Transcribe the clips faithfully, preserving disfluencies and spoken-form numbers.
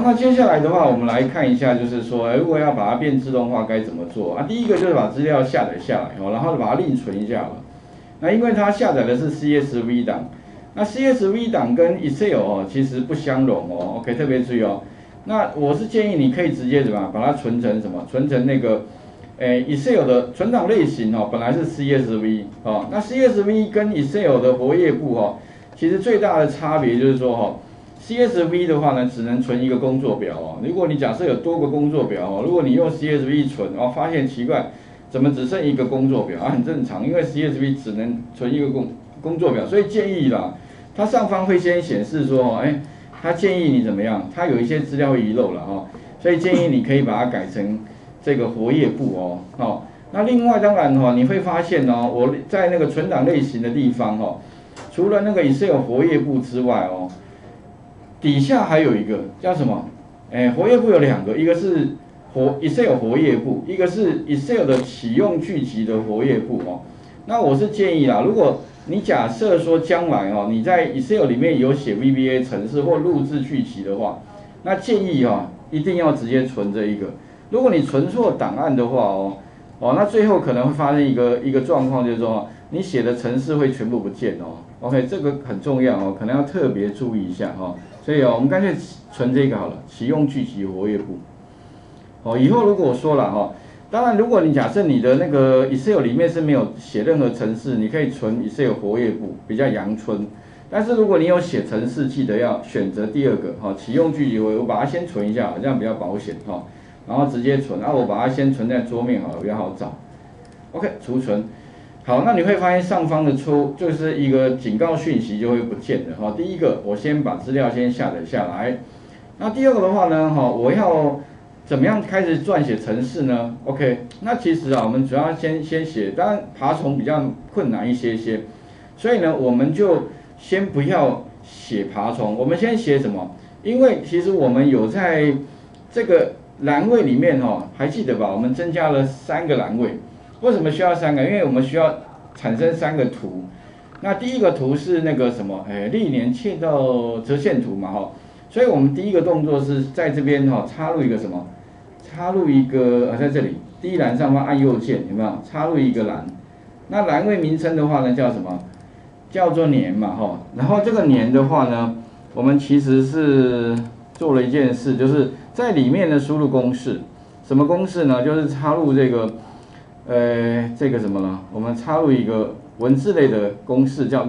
那接下来的话，我们来看一下，就是说，哎，如果要把它变自动化，该怎么做啊？第一个就是把资料下载下来哦，然后把它另存一下了。那因为它下载的是 C S V 档，那 C S V 档跟 Excel 哦其实不相容哦 ，OK， 特别注意哦。那我是建议你可以直接怎么把它存成什么？存成那个，诶 Excel 的存档类型哦，本来是 C S V 哦，那 C S V 跟 Excel 的活页簿哦，其实最大的差别就是说哈、哦。C S V 的话呢，只能存一个工作表哦。如果你假设有多个工作表哦，如果你用 C S V 存哦，发现奇怪，怎么只剩一个工作表啊？很正常，因为 C S V 只能存一个工工作表，所以建议啦，它上方会先显示说，哎，它建议你怎么样？它有一些资料会遗漏了哈，所以建议你可以把它改成这个活页簿哦。哦，那另外当然哈，你会发现哦，我在那个存档类型的地方哦，除了那个 Excel 活页簿之外哦。底下还有一个叫什么？哎，活页簿有两个，一个是活 Excel 活页簿，一个是 Excel 的启用剧集的活页簿哦。那我是建议啦，如果你假设说将来哦，你在 Excel 里面有写 V B A 程式或录制剧集的话，那建议哦一定要直接存这一个。如果你存错档案的话哦，哦，那最后可能会发生一个一个状况，就是说你写的程式会全部不见哦。OK， 这个很重要哦，可能要特别注意一下哈、哦。所以哦，我们干脆存这个好了，启用剧集活页簿。哦，以后如果我说了哈、哦，当然如果你假设你的那个 Excel 里面是没有写任何程式，你可以存 Excel 活页簿，比较阳春。但是如果你有写程式，记得要选择第二个哈、哦，启用剧集活页簿，我把它先存一下，这样比较保险哈、哦。然后直接存，啊，我把它先存在桌面好了，比较好找。OK， 储存。好，那你会发现上方的出就是一个警告讯息就会不见了哈。第一个，我先把资料先下载下来。那第二个的话呢，哈，我要怎么样开始撰写程式呢 ？OK， 那其实啊，我们主要先先写，当然爬虫比较困难一些些，所以呢，我们就先不要写爬虫，我们先写什么？因为其实我们有在这个栏位里面哈，还记得吧？我们增加了三个栏位。为什么需要三个？因为我们需要产生三个图。那第一个图是那个什么？哎，历年切到折线图嘛，哈。所以我们第一个动作是在这边哈，插入一个什么？插入一个呃，在这里第一栏上方按右键，有没有？插入一个栏。那栏位名称的话呢，叫什么？叫做年嘛，哈。然后这个年的话呢，我们其实是做了一件事，就是在里面呢输入公式。什么公式呢？就是插入这个。呃，这个什么呢？我们插入一个文字类的公式叫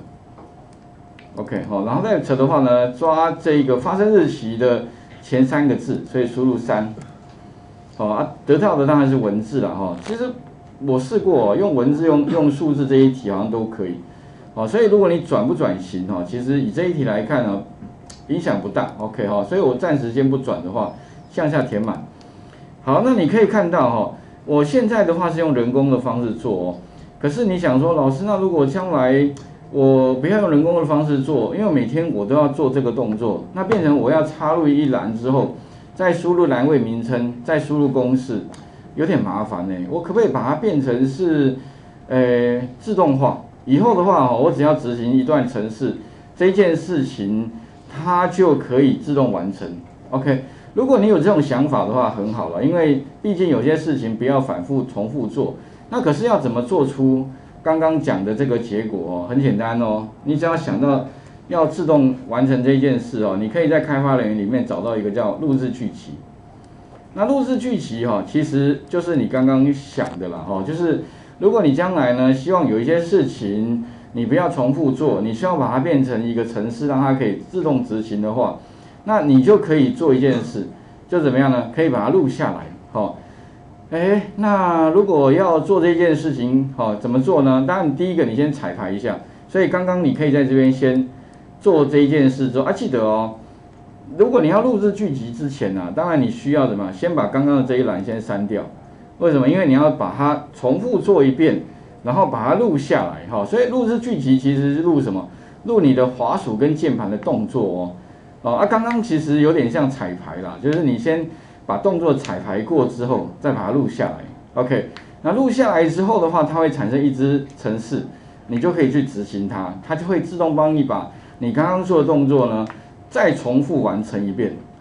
left。OK， 好，然后 left 的话呢，抓这个发生日期的前三个字，所以输入三。好啊，得到的当然是文字了哈。其实我试过、哦、用文字用用数字这一题好像都可以。好，所以如果你转不转型哈，其实以这一题来看呢，影响不大。OK 哈，所以我暂时先不转的话，向下填满。好，那你可以看到哈。我现在的话是用人工的方式做哦，可是你想说，老师，那如果将来我不要用人工的方式做，因为每天我都要做这个动作，那变成我要插入一栏之后，再输入栏位名称，再输入公式，有点麻烦呢。我可不可以把它变成是，呃，自动化？以后的话，我只要执行一段程式，这件事情它就可以自动完成。OK。如果你有这种想法的话，很好了，因为毕竟有些事情不要反复重复做。那可是要怎么做出刚刚讲的这个结果哦？很简单哦，你只要想到要自动完成这件事哦，你可以在开发人员里面找到一个叫录制剧集。那录制剧集哈，其实就是你刚刚想的啦哈，就是如果你将来呢希望有一些事情你不要重复做，你需要把它变成一个程式，让它可以自动执行的话。那你就可以做一件事，就怎么样呢？可以把它录下来，好，哎，那如果要做这件事情，好，怎么做呢？当然，第一个你先彩排一下，所以刚刚你可以在这边先做这一件事之后啊，记得哦，如果你要录制剧集之前呢、啊，当然你需要什么？先把刚刚的这一栏先删掉，为什么？因为你要把它重复做一遍，然后把它录下来，哈，所以录制剧集其实是录什么？录你的滑鼠跟键盘的动作哦。哦啊，刚刚其实有点像彩排啦，就是你先把动作彩排过之后，再把它录下来。OK， 那录下来之后的话，它会产生一支程式，你就可以去执行它，它就会自动帮你把你刚刚做的动作呢，再重复完成一遍。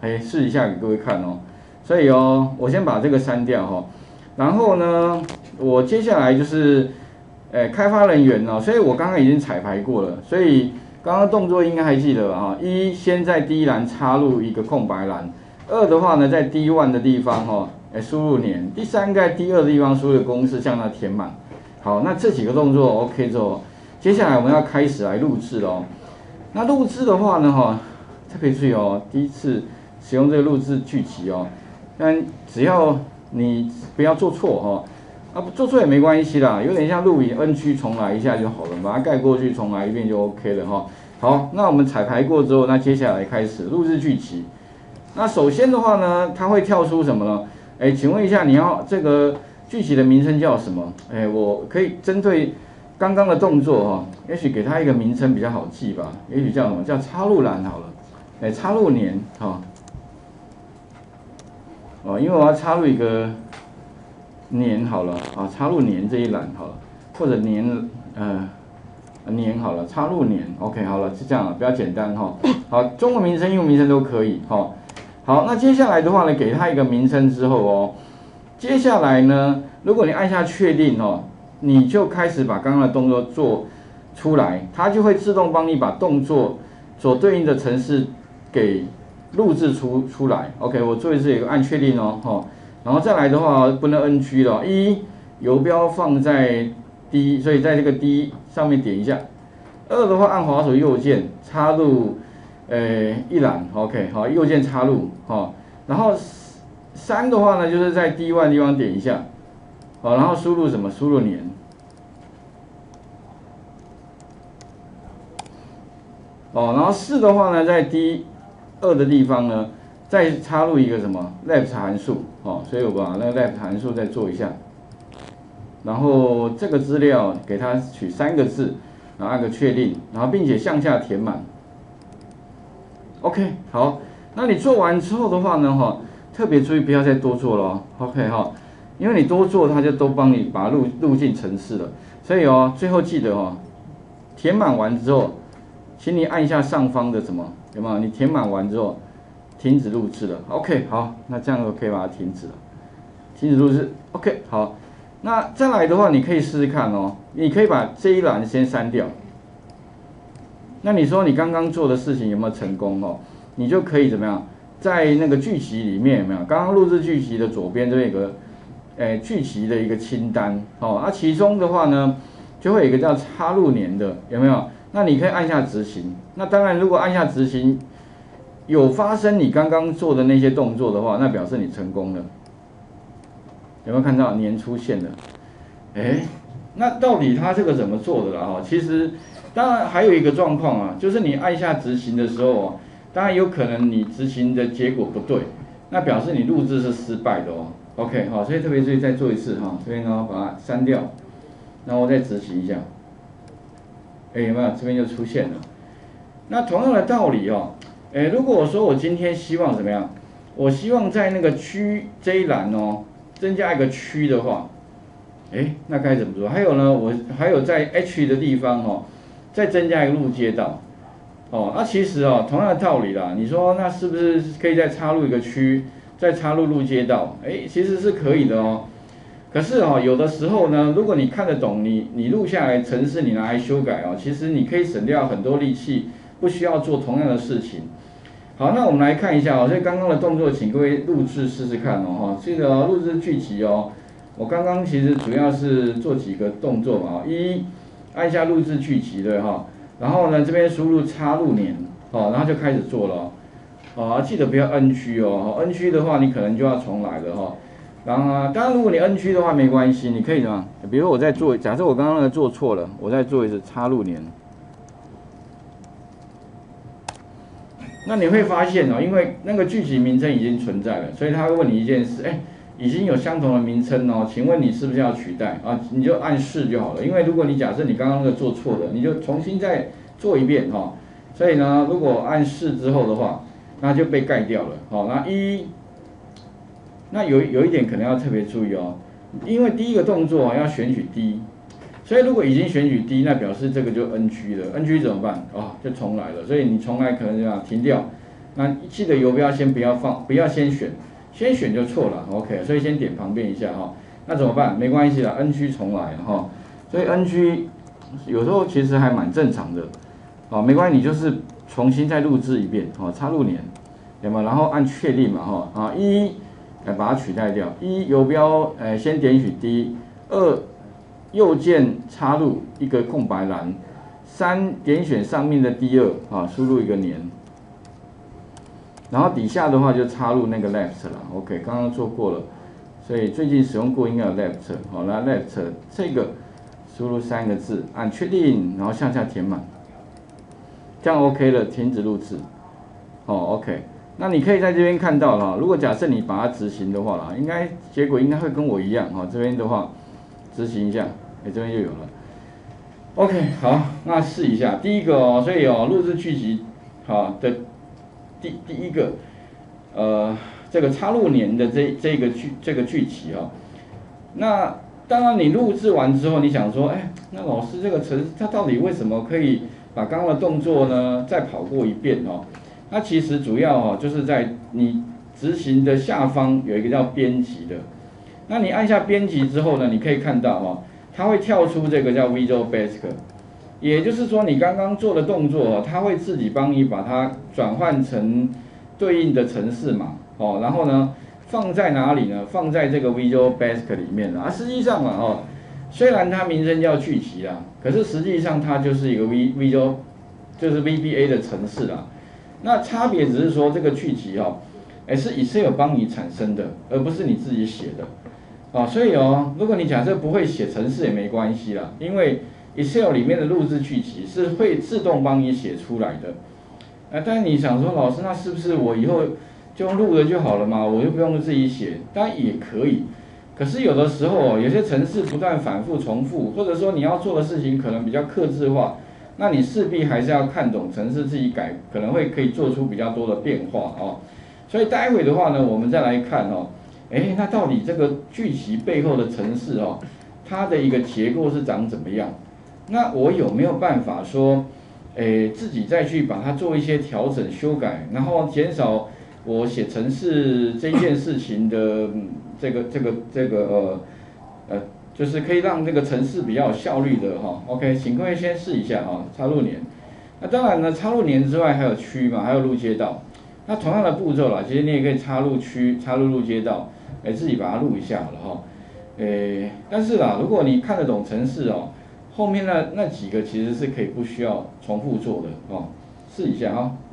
哎，试一下给各位看哦。所以哦，我先把这个删掉哈、哦，然后呢，我接下来就是，哎，开发人员哦，所以我刚刚已经彩排过了，所以刚刚动作应该还记得吧？哈，一先在第一栏插入一个空白栏，二的话呢，在 D 一 的地方哈，哎，输入年，第三个在 D 二 的地方输入公式，向它填满。好，那这几个动作 OK 之后，接下来我们要开始来录制喽。那录制的话呢，哈，特别注意哦，第一次使用这个录制剧集哦。但只要你不要做错哈，啊做错也没关系啦，有点像录影 N 区重来一下就好了，把它盖过去重来一遍就 OK 了哈。好，那我们彩排过之后，那接下来开始录制剧集。那首先的话呢，它会跳出什么呢？哎，请问一下，你要这个剧集的名称叫什么？哎，我可以针对刚刚的动作哈，也许给它一个名称比较好记吧，也许叫什么叫插入栏好了，哎，插入年哈。哦，因为我要插入一个年好了啊，插入年这一栏好了，或者年呃年好了，插入年 ，OK 好了，是这样了，比较简单哈。好，中文名称、英文名称都可以哈。好，那接下来的话呢，给它一个名称之后哦，接下来呢，如果你按下确定哦，你就开始把刚刚的动作做出来，它就会自动帮你把动作所对应的程式给录制出出来 ，OK， 我做一次有个按确定哦，哈，然后再来的话不能 N 区了，一游标放在 D， 所以在这个 D 上面点一下，二的话按滑鼠右键插入，呃一栏 ，OK， 好，右键插入，哈，然后三的话呢就是在 D 一 的地方点一下，好，然后输入什么？输入年，哦，然后四的话呢在 D 二的地方呢，再插入一个什么 left 函数，哦，所以我把那个 left 函数再做一下，然后这个资料给它取三个字，然后按个确定，然后并且向下填满。OK， 好，那你做完之后的话呢，哈，特别注意不要再多做了 ，OK 哈，因为你多做它就都帮你把它录录进程式了，所以哦，最后记得哦，填满完之后，请你按一下上方的什么？有没有？你填满完之后，停止录制了。OK， 好，那这样就可以把它停止了。停止录制 ，OK， 好。那再来的话，你可以试试看哦。你可以把这一栏先删掉。那你说你刚刚做的事情有没有成功哦？你就可以怎么样？在那个剧集里面有没有？刚刚录制剧集的左边这边有个，诶，剧集的一个清单哦。啊，其中的话呢，就会有一个叫插入年的，有没有？那你可以按下执行。那当然，如果按下执行，有发生你刚刚做的那些动作的话，那表示你成功了。有没有看到年出现了？哎，那到底它这个怎么做的啦？哈，其实当然还有一个状况啊，就是你按下执行的时候，当然有可能你执行的结果不对，那表示你录制是失败的哦。OK， 好，所以特别注意再做一次哈，这边呢把它删掉，然后再执行一下。哎，有没有？这边就出现了。那同样的道理哦，哎，如果我说我今天希望怎么样？我希望在那个区这一栏哦，增加一个区的话，哎，那该怎么做？还有呢，我还有在 H 的地方哦，再增加一个路街道。哦，那其实哦，同样的道理啦，你说那是不是可以再插入一个区，再插入路街道？哎，其实是可以的哦。可是哦，有的时候呢，如果你看得懂，你你录下来程式，你拿来修改哦，其实你可以省掉很多力气，不需要做同样的事情。好，那我们来看一下哦，所以刚刚的动作，请各位录制试试看哦，哈，这个录制剧集哦，我刚刚其实主要是做几个动作嘛，一按下录制剧集对哈，然后呢这边输入插入年，哦，然后就开始做了，哦，记得不要 N 区哦 ，N 区的话你可能就要重来了哈。然后啊，当然如果你 N 区的话没关系，你可以怎么？比如我再做，假设我刚刚那个做错了，我再做一次插入年。那你会发现哦，因为那个剧集名称已经存在了，所以他会问你一件事，哎，已经有相同的名称哦，请问你是不是要取代啊？你就按是就好了，因为如果你假设你刚刚那个做错的，你就重新再做一遍哈、哦。所以呢，如果按是之后的话，那就被盖掉了。好、哦，那一，那有有一点可能要特别注意哦，因为第一个动作要选取 D。所以如果已经选取 D， 那表示这个就 N 区了 ，N 区怎么办？哦，就重来了。所以你重来可能就要停掉， 那记得游标先不要放，不要先选，先选就错了 ，OK， 所以先点旁边一下哈、哦。那怎么办？没关系啦 ，N 区重来哈、哦。所以 N 区有时候其实还蛮正常的，哦，没关系，你就是重新再录制一遍，哦，插入年，有没有？然后按确定嘛，哈、哦，啊一，来把它取代掉，一游标，呃，先点取第一，二右键插入一个空白栏，三点选上面的第二，啊，输入一个年。然后底下的话就插入那个 left 了 ，OK， 刚刚做过了，所以最近使用过应该有 left， 好，那 left 这个输入三个字，按确定，然后向下填满，这样 OK 了，停止录制，哦 OK， 那你可以在这边看到了，如果假设你把它执行的话啦，应该结果应该会跟我一样，哈，这边的话执行一下，哎，这边就有了 ，OK， 好，那试一下，第一个哦，所以哦，录制剧集，好的。第第一个，呃，这个插入年的这这个剧这个剧集哦，那当然你录制完之后，你想说，哎，那老师这个程它到底为什么可以把刚刚的动作呢再跑过一遍哦？那其实主要哦就是在你执行的下方有一个叫编辑的，那你按下编辑之后呢，你可以看到哦，它会跳出这个叫 Visual Basic。也就是说，你刚刚做的动作，它会自己帮你把它转换成对应的程式码，哦，然后呢，放在哪里呢？放在这个 Visual Basic 里面啊。实际上嘛，哦，虽然它名称叫剧集啦，可是实际上它就是一个 V Visual， 就是 V B A 的程式啦。那差别只是说这个剧集哦，哎是 Excel 帮你产生的，而不是你自己写的，哦，所以哦，如果你假设不会写程式也没关系啦，因为Excel 里面的录制剧集是会自动帮你写出来的，呃，但是你想说，老师，那是不是我以后就用录的就好了嘛？我就不用自己写？当然也可以，可是有的时候有些程式不断反复重复，或者说你要做的事情可能比较客制化，那你势必还是要看懂程式自己改，可能会可以做出比较多的变化哦。所以待会的话呢，我们再来看哦，哎，那到底这个剧集背后的程式哦，它的一个结构是长怎么样？那我有没有办法说，诶，自己再去把它做一些调整、修改，然后减少我写程式这件事情的这个、这个、这个呃呃，就是可以让这个程式比较有效率的哈。OK， 请各位先试一下哈，插入年。那当然呢，插入年之外还有区嘛，还有路街道。那同样的步骤啦，其实你也可以插入区、插入路街道，哎，自己把它录一下好了哈。诶，但是啦，如果你看得懂程式哦。后面那那几个其实是可以不需要重复做的哦，试一下啊、哦。